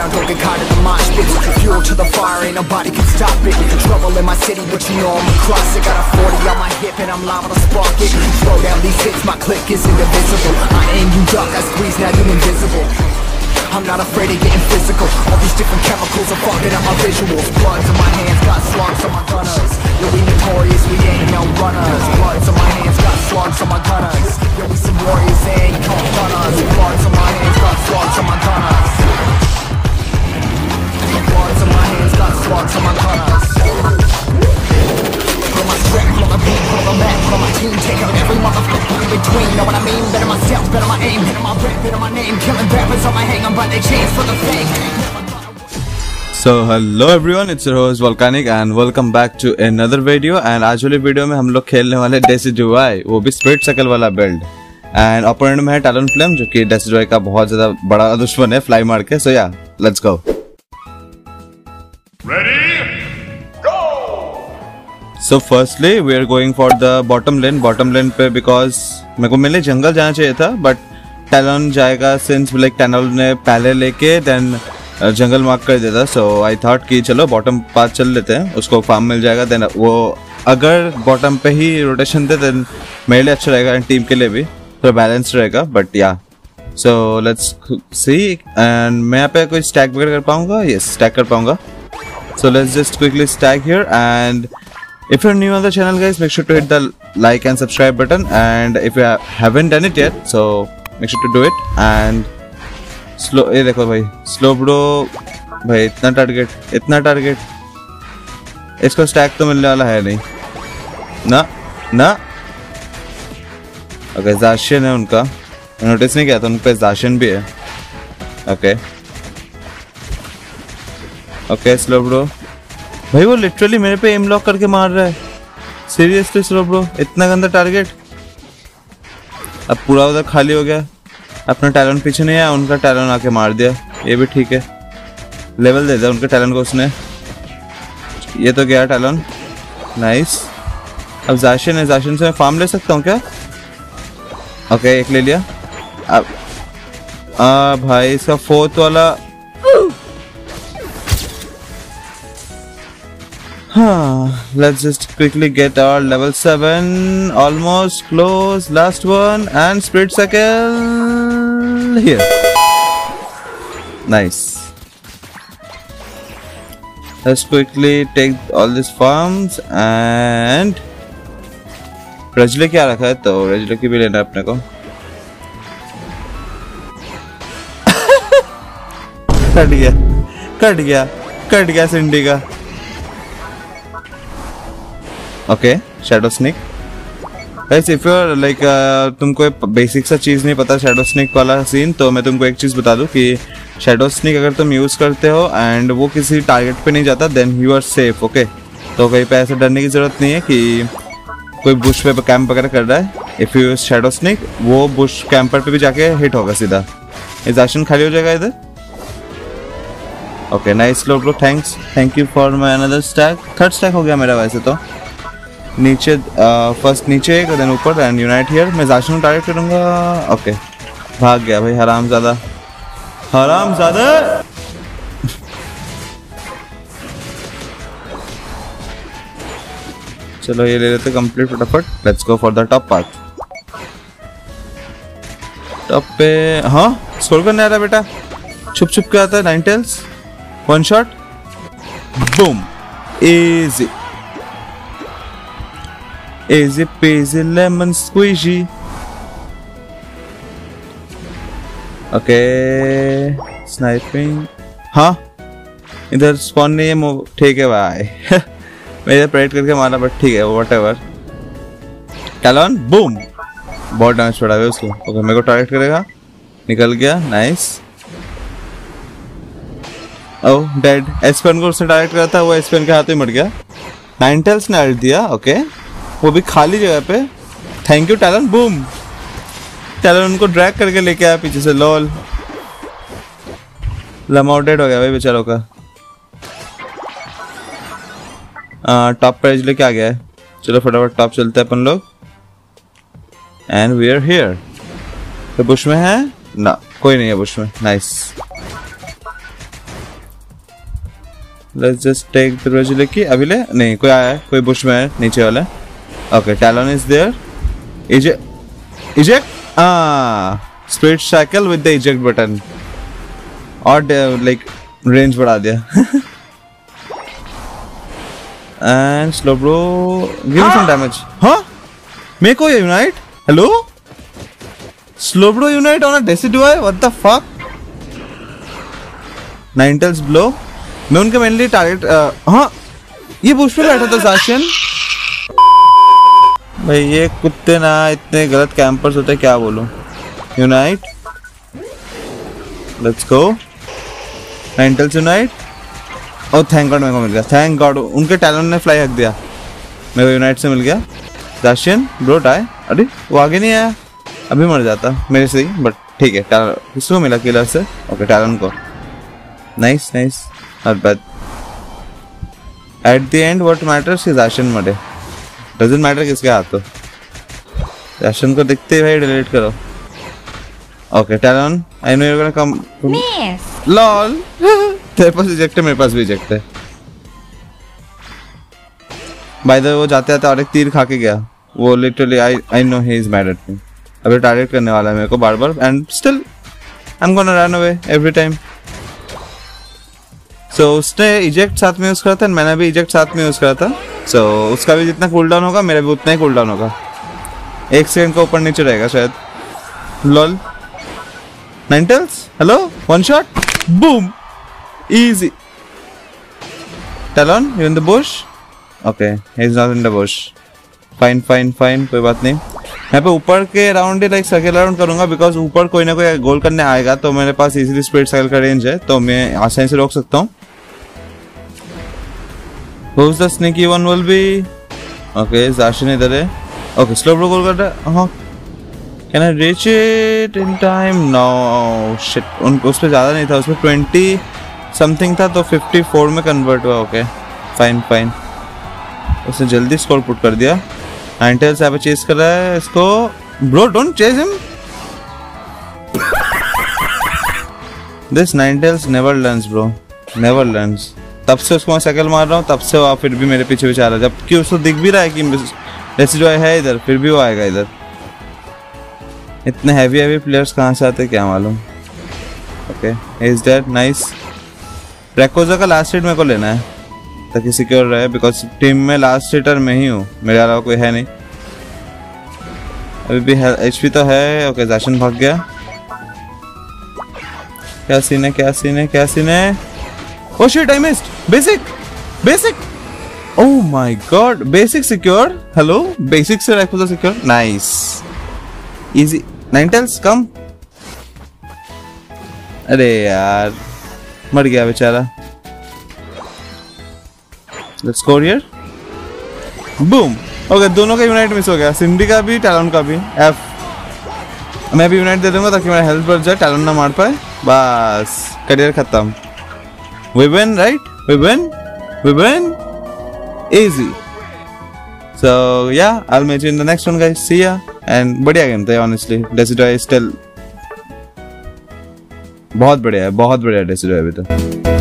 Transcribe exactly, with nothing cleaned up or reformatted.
ground, don't get caught in the mosh pit. Fuel to the fire, ain't nobody can stop it. Trouble in my city, but you know I'm across it. Got a forty on my hip and I'm liable to spark it. Slow down these hits, my click is indivisible. I aim, you duck, I squeeze, now you invisible. I'm not afraid of getting physical. All these different chemicals are fucking up my visuals. Bloods on my hands, got slugs on my gunners. Yo, we notorious, we ain't no runners. Bloods on my hands, got slugs on my gunners. Yo, we some warriors, they ain't called runners. Bloods on my hands, got slugs on my gunners. Bloods on my hands, got slugs on my gunners. Put my strap, put my beat, put my back, put my team. Take out every motherfucker in between. Know what I mean? Better myself, better my aim. Better my rap, better my name. Killing rappers on my hang, I'm by their chains for the fame. So hello everyone, it's your host Volcanic and welcome back to another video. And आज वाली video में हम लोग खेलने वाले Decidueye, वो भी split circle वाला बिल्ड. एंड ओपोनेंट में है टैलन फ्लेम, जो कि डेसिजुआई का बहुत ज्यादा बड़ा दुश्मन है फ्लाई मार के. सो या let's go. So firstly we are going for the bottom lane. Bottom lane पे because मेरे को मेरे जंगल जाना चाहिए था, but टैलन जाएगा since like टैलन ने पहले लेके then जंगल मार्क कर देता. सो आई थॉट कि चलो बॉटम पाथ चल लेते हैं, उसको फार्म मिल जाएगा. देन वो अगर बॉटम पे ही रोटेशन दे देन मेरे लिए अच्छा रहेगा एंड टीम के लिए भी थोड़ा बैलेंस रहेगा. बट या सो लेट्स सी. एंड मैं यहाँ पे कोई स्टैक वगैरह कर पाऊंगा? यस, स्टैक कर पाऊंगा. So let's just quickly stack here. And if you're new on the channel guys, make sure to hit the like and subscribe button, and if you haven't done it yet, so make sure to do it. And slow, ये देखो भाई, slow bro भाई, इतना target इतना target इसको stack तो मिलने वाला है नहीं ना ना. ओके, जाशियन है उनका, नोटिस नहीं किया था उन पे जाशियन भी है. ओके ओके स्लो ब्रो भाई, वो लिटरली मेरे पे एम लॉक करके मार रहा है. सीरियसली स्लो ब्रो, इतना गंदा टारगेट. अब पूरा उधर खाली हो गया. अपना टैलेंट पीछे नहीं आया, उनका टैलेंट आके मार दिया. ये भी ठीक है, लेवल दे दिया उनके टैलेंट को उसने. ये तो गया टैलेंट, नाइस. अब जाशियन है, जाशियन से मैं फार्म ले सकता हूँ क्या? ओके, एक ले लिया. अब आ भाई इसका फोर्थ वाला. हाँ, let's just quickly get our level seven, almost close, last one, and split circle here. Nice. Let's quickly take all these farms and रजले क्या रखा है, तो रजले की भी लेना है अपने को. कट गया कट गया कट गया सिंडी का. Okay, shadow snake. Guys if you are like तुमको बेसिक सा चीज़ नहीं पता शैडो स्नेक वाला सीन, तो मैं तुमको एक चीज़ बता दूं कि शैडो स्नेक अगर तुम यूज़ करते हो एंड वो किसी टारगेट पे नहीं जाता, then you are safe. Okay, तो कहीं पे ऐसे डरने की ज़रूरत नहीं है कि कोई बुश पे कैंप वगैरह कर रहा है. If you use shadow snake, वो बुश कैंपर पे भी जाके हिट होगा सीधा. इजाशन खाली हो जाएगा इधर. ओके, नाइस लो bro, thanks thank you for my another stack. Third stack हो गया मेरा वैसे तो. नीचे फर्स्ट नीचे एक, देन ऊपर, एंड यूनाइट हियर. मैं जाशियन टारगेट करूंगा. ओके, भाग गया भाई, हराम ज़्यादा हराम ज़्यादा. चलो ये ले लेते कंप्लीट फटाफट. Let's go for the top part. Top पे हाँ स्कोर करने आ रहा बेटा. छुप छुप के आता है. Ninetales, one shot, boom, easy Easy peasy lemon squeezy. Okay, sniping. हाँ, इधर स्पॉन नहीं है. ठीक है भाई. मैं इधर प्रेड करके मारा, बट ठीक है, whatever. टैलन, बूम, बहुत डैमेज पड़ा है उसको. ओके, मेरे को टारगेट करेगा, निकल गया. नाइस. ओह डेड. एसपेन को उसने टारगेट करा था, वो एसपेन के हाथ में मर गया. नाइन टेल्स ने अल्ट दिया. ओके, वो भी खाली जगह पे. Thank you talent. Boom, talent उनको ड्रैग करके लेके आया पीछे से. लॉल, लमाउटेड हो गया भाई बेचारों का. टॉप पे लेके आ गया है. चलो फटाफट टॉप चलते हैं अपन लोग. And we are here. तो बुश में है ना? कोई नहीं है बुश में. नाइस. लेट्स जस्ट टेक दरवाजे की अभी ले नहीं कोई आया है कोई बुश में है नीचे वाला okay Talon is there eject eject ah speed cycle with the eject button और लाइक रेंज बढ़ा दिया and slow bro give some damage हाँ मेरे को unite hello slow bro unite on a Decidueye what the fuck Ninetales blow मैं उनके mainly target हाँ ये बुश पे बैठा था जाशियन भाई ये कुत्ते ना इतने गलत कैंपर्स होते क्या बोलूं unite let's go Ninetales unite oh thank god मेरे को मिल गया थैंक गॉड उनके टैलेंट ने फ्लाई हक दिया मेरे को यूनाइट से मिल गया जाशियन ब्रो डाई अरे वो आगे नहीं आया अभी मर जाता मेरे से ही बट ठीक है किसको मिला किलर से ओके टैलेंट को nice nice not bad at the end what matters कि जाशियन मरे डजंट मैटर किसके हाथ हो जाशियन को दिखते ही भाई डिलीट करो okay Talon I know you are gonna come lol तेरे पास इजेक्ट है मेरे पास भी इजेक्ट है बाय द वे वो जाते जाते और एक तीर खा के गया वो literally I I know he is mad at me अभी टारगेट करने वाला है मेरे को बार बार and still I am gonna run away every time so so, उसने इजेक्ट साथ में यूज करा था मैंने भी इजेक्ट साथ में यूज करा था सो so, उसका भी जितना कूल डाउन होगा मेरा भी उतना ही कूल डाउन होगा एक सेकंड का ऊपर नीचे रहेगा शायद lol Ninetales hello one shot boom easy talon you in the bush okay he is not in the bush fine fine fine कोई बात नहीं यहाँ पे ऊपर के राउंड ही लाइक सर्किल राउंड करूंगा बिकॉज ऊपर कोई ना कोई गोल करने आएगा तो मेरे पास इजीली स्पीड साइकिल का रेंज है तो मैं आसानी से रोक सकता हूँ Who's the sneaky one will be? Okay, Zacian इधर है. Okay, slow bro गोल कर रहा है. हाँ. Can I reach it in time? No, shit. उन उस पे ज़्यादा नहीं था. उसमें twenty something था तो fifty-four में convert हुआ. Okay, fine fine. उसने जल्दी स्कोर पुट कर दिया. नाइनटेल्स यहाँ पे चेस कर रहा है इसको. Bro, don't chase him. This Ninetales never learns, bro. Never learns. तब से उसको मैं साइकिल मार रहा हूँ तब से वो फिर भी मेरे पीछे पीछे आ रहा है जबकि उसको दिख भी रहा है कि डेसिडुआई है इधर फिर भी वो आएगा इधर इतने हैवी हैवी प्लेयर्स कहाँ से आते क्या मालूम ओके इज दैट नाइस रैकोजा का लास्ट हिट मेरे को लेना है ताकि सिक्योर रहे बिकॉज टीम में लास्ट हिटर में ही हूँ मेरे अलावा कोई है नहीं अभी भी एचपी तो है ओके जाशन भाग गया क्या सीन है क्या सीन है क्या सीन है Oh shit, I missed. Basic, basic. Oh my god, basic secure. Hello, basic से Rayquaza secure. Nice, easy. Ninetales, come. अरे यार, मर गया बेचारा. Let's score here. Boom. Okay, दोनों का यूनाइट मिस हो गया. सिंडी का भी, टैलन का भी. F. मैं भी यूनाइट दे दूंगा ताकि मेरा हेल्थ बढ़ जाए. टैलन ना मार पाए. बस करियर खत्म. We win, right? We win? We win? Easy. So, yeah, I'll meet you in the next one, guys. See ya. And बढ़िया गेम था, honestly. Decidueye is still बहुत बढ़िया है, बहुत बढ़िया Decidueye अभी तो.